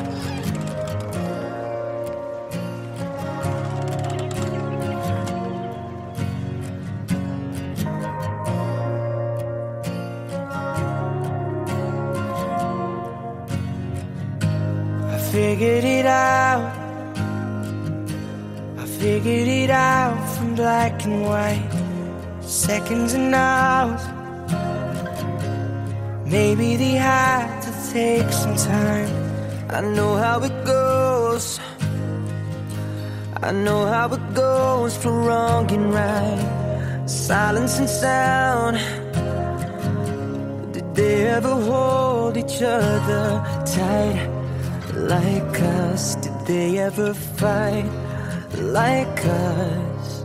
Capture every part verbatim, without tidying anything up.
Figured it out, I figured it out from black and white, seconds and hours. Maybe they had to take some time. I know how it goes, I know how it goes for wrong and right. Silence and sound, did they ever hold each other tight? Like us, did they ever fight like us?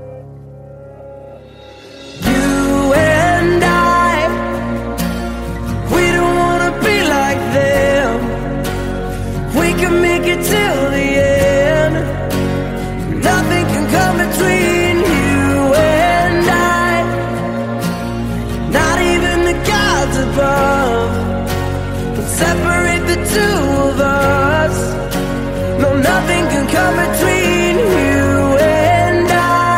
You and I, we don't wanna be like them. We can make it till the end. Nothing can come between you and I. Not even the gods above can separate the two of us. No, nothing can come between you and I.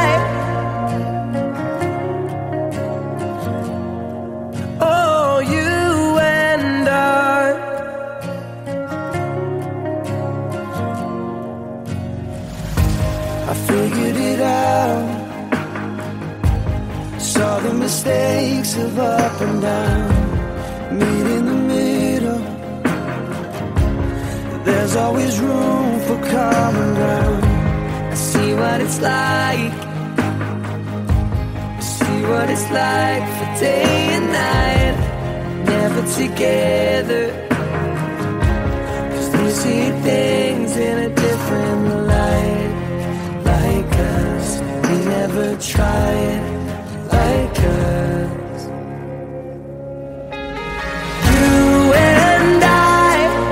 Oh, you and I. I figured it out, saw the mistakes of up and down, meet in the middle. There's always room for common ground. I see what it's like, I see what it's like for day and night, never together. Cause they see things in a different light. Like us, we never tried like us. You and I,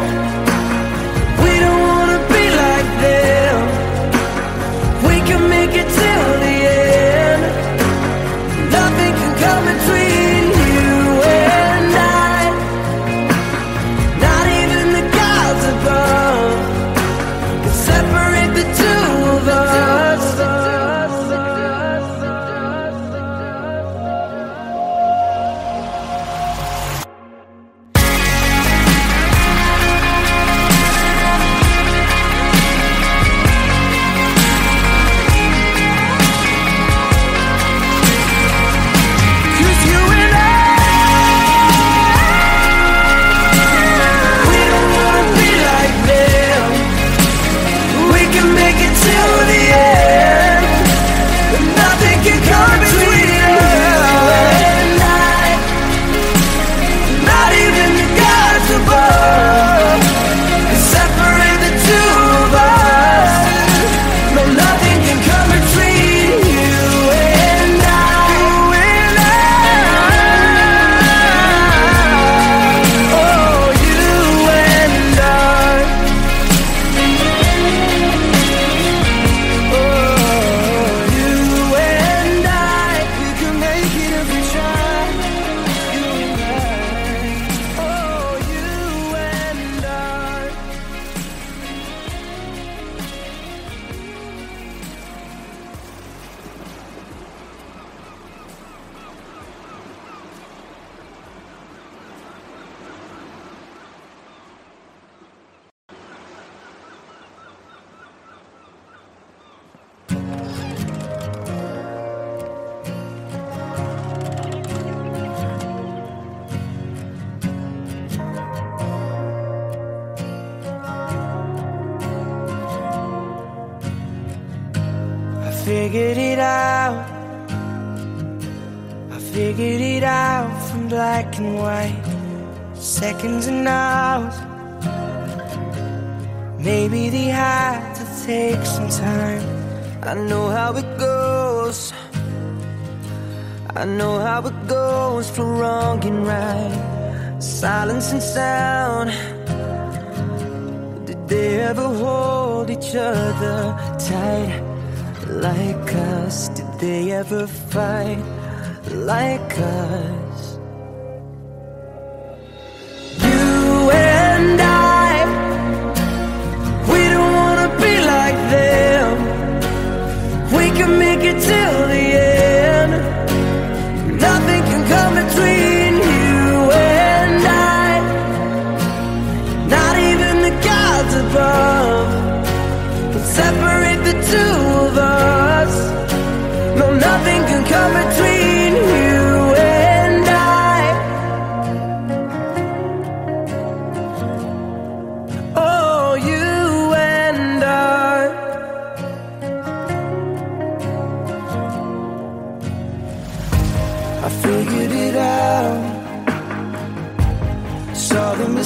make it till the end. Nothing can come between you and I. Not even the gods above can separate the two of us. Figured it out, I figured it out from black and white, seconds and hours. Maybe they had to take some time. I know how it goes, I know how it goes for wrong and right. Silence and sound, did they ever hold each other tight? Like us, did they ever fight like us? You and I,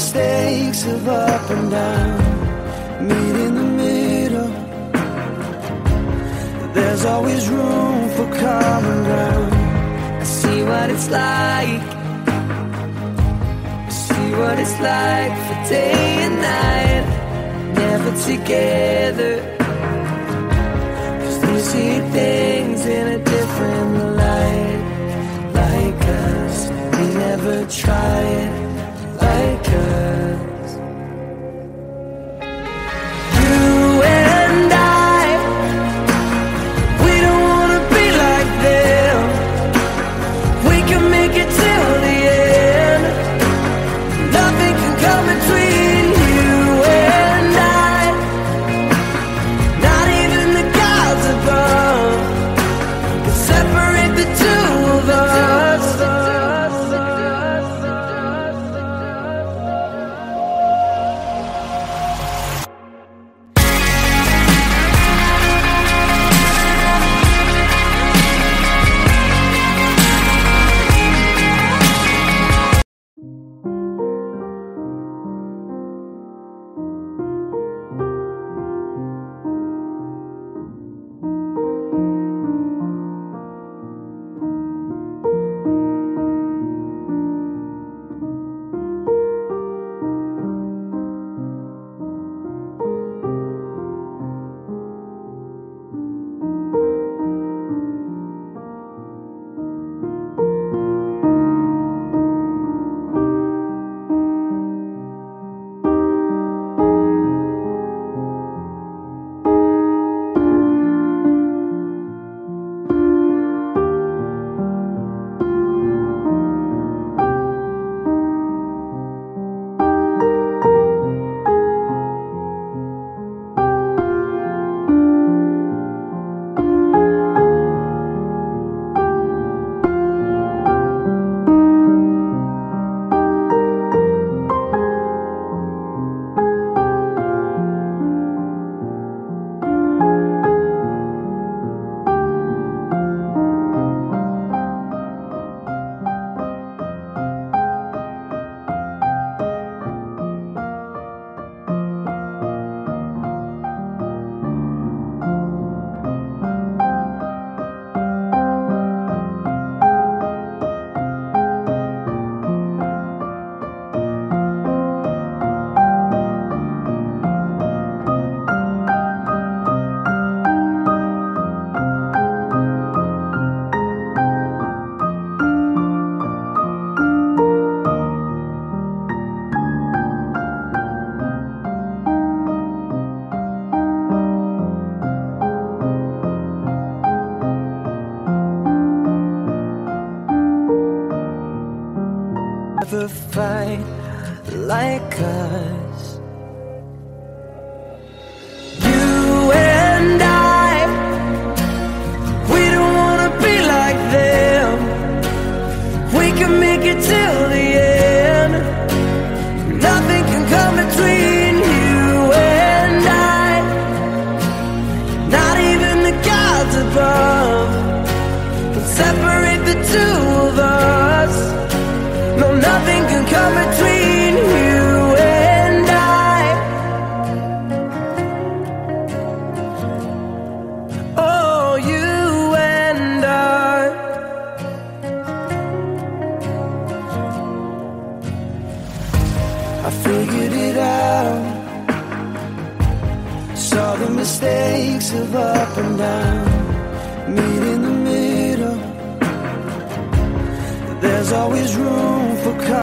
mistakes of up and down, meet in the middle. There's always room for common ground. I see what it's like, I see what it's like for day and night, never together. Cause we see things in a different light. Like us, we never tried. Like us, you and I, we don't wanna be like them. We can make it till the end. Nothing can come between you and I, not even the gods above can separate the two of us. Never fight like us. You and I, we don't wanna be like them. We can make it till the end. Nothing can come between you and I, not even the gods above can separate the two of us. No, nothing can come between you and I. Oh, you and I. I figured it out, saw the mistakes of up and down, meet in the middle. There's always room for